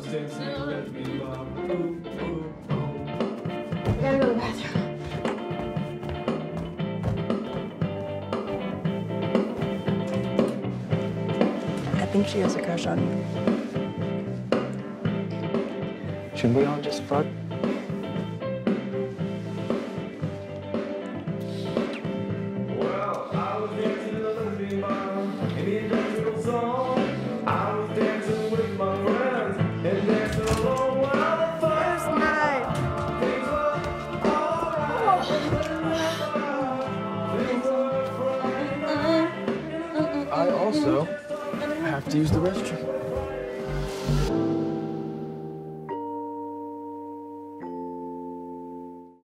was dancing with me, Bob. Ooh, ooh, ooh. I gotta go to the bathroom. I think she has a crush on you. Should we all just fuck? Well, I was dancing to the lesbian bar in the industrial zone. I was dancing with my friends and dancing alone while the first night things were alright. Things were fine. I also have to use the restroom.